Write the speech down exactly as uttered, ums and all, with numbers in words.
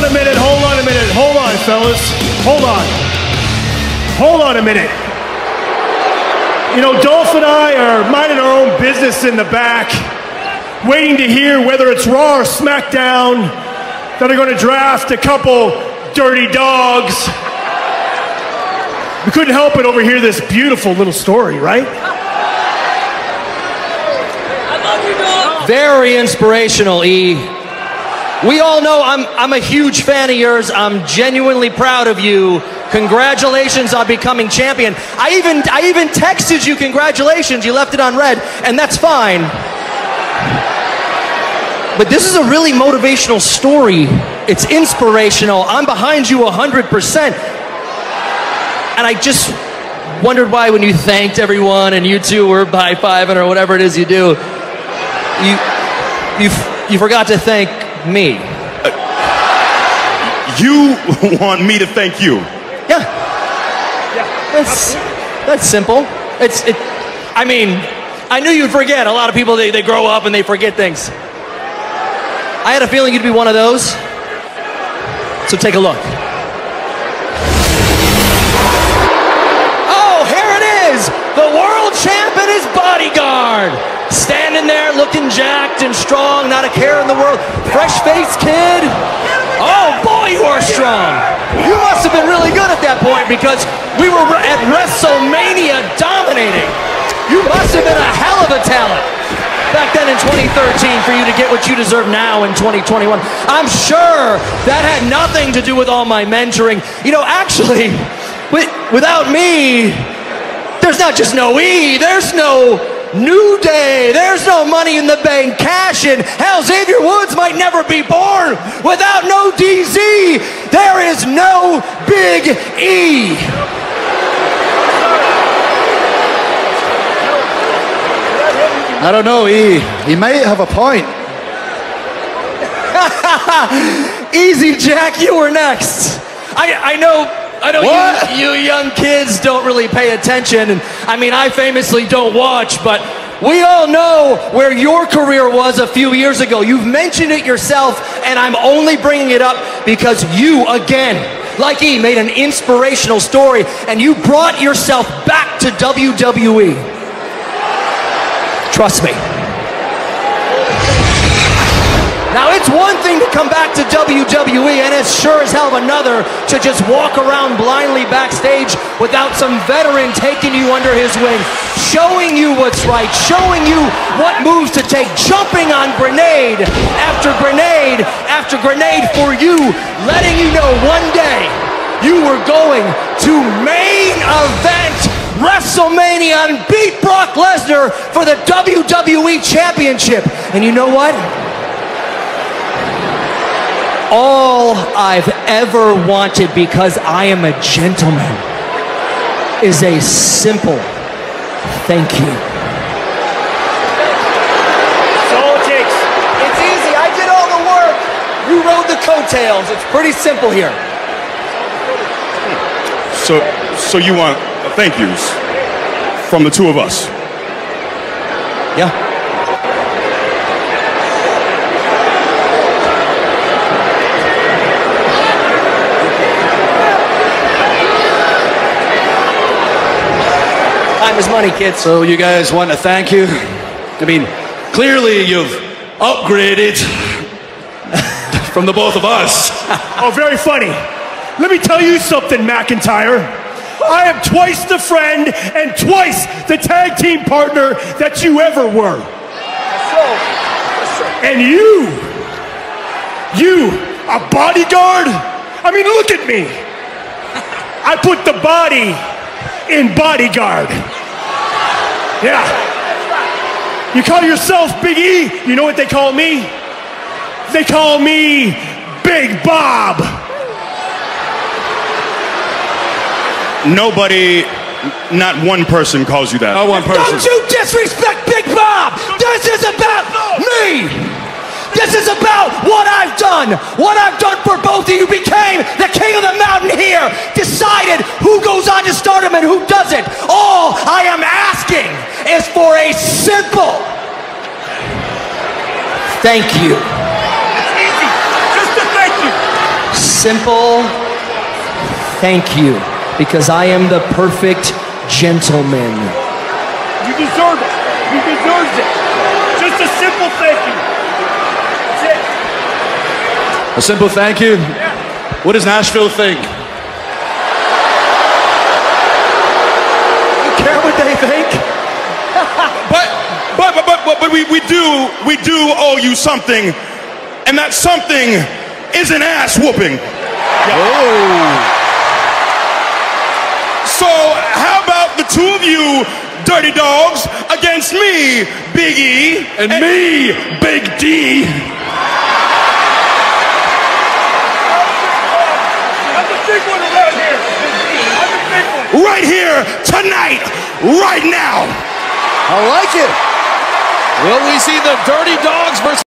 on a minute, hold on a minute, hold on, fellas. Hold on. Hold on a minute. You know, Dolph and I are minding our own business in the back, waiting to hear whether it's Raw or SmackDown that are going to draft a couple dirty dogs. We couldn't help but overhear this beautiful little story, right? I love you, dog. Very inspirational, E. We all know I'm, I'm a huge fan of yours. I'm genuinely proud of you. Congratulations on becoming champion. I even, I even texted you congratulations. You left it on red, and that's fine. But this is a really motivational story. It's inspirational. I'm behind you one hundred percent. And I just wondered why when you thanked everyone and you two were high-fiving or whatever it is you do, you, you, you forgot to thank me. Uh, you want me to thank you? Yeah. Yeah. That's, that's simple. It's, it, I mean, I knew you'd forget. A lot of people, they, they grow up and they forget things. I had a feeling you'd be one of those. So take a look. Oh, here it is! The world champ and his bodyguard! Standing there looking jacked and strong, not a care in the world. Fresh-faced kid. Oh boy, you are strong. You must have been really good at that point because we were at WrestleMania dominating. You must have been a hell of a talent back then in twenty thirteen for you to get what you deserve now in twenty twenty-one. I'm sure that had nothing to do with all my mentoring. You know, actually, with, without me, there's not just no E, there's no New Day, there's no Money in the Bank cash-in. Hell, Xavier Woods might never be born without no D Z. There is no Big E. I don't know, E. He might have a point. Easy, Jack, you were next. I, I know... I know you, you young kids don't really pay attention, and I mean, I famously don't watch, but we all know where your career was a few years ago. You've mentioned it yourself, and I'm only bringing it up because you, again, like E, made an inspirational story, and you brought yourself back to W W E. Trust me. Now, it's one thing to come back to W W E, and it's sure as hell of another to just walk around blindly backstage without some veteran taking you under his wing, showing you what's right, showing you what moves to take, jumping on grenade after grenade after grenade for you, letting you know one day you were going to main event WrestleMania and beat Brock Lesnar for the W W E Championship. And you know what? All I've ever wanted, because I am a gentleman, is a simple thank you. That's all it takes. It's easy. I did all the work. You rode the coattails. It's pretty simple here. So, so you want thank yous from the two of us? Yeah. Time is money, kids. So you guys want to thank you? I mean, clearly you've upgraded from the both of us. Oh, very funny. Let me tell you something, McIntyre. I am twice the friend and twice the tag team partner that you ever were. And you, you, a bodyguard? I mean, look at me. I put the body in bodyguard. Yeah. You call yourself Big E? You know what they call me? They call me Big Bob. Nobody, not one person calls you that. Not one person. Don't you disrespect Big Bob! This is about me! This is about what I've done! What I've done for both of you. Became the king of the mountain here! Decided who goes on to stardom and who doesn't! All I am asking is for a simple thank you. It's easy. Just a thank you. simple thank you, because I am the perfect gentleman. You deserve it. You deserve it. Just a simple thank you. That's it. A simple thank you? What does Nashville think? You care what they think? But, but, but, but, but we, we do, we do owe you something, and that something is an ass whooping. So how about the two of you dirty dogs against me, Big E, And, and me, Big D. I'm the big one around here. I'm the big one. right here, tonight, right now. I like it. Will we see the Dirty Dogs versus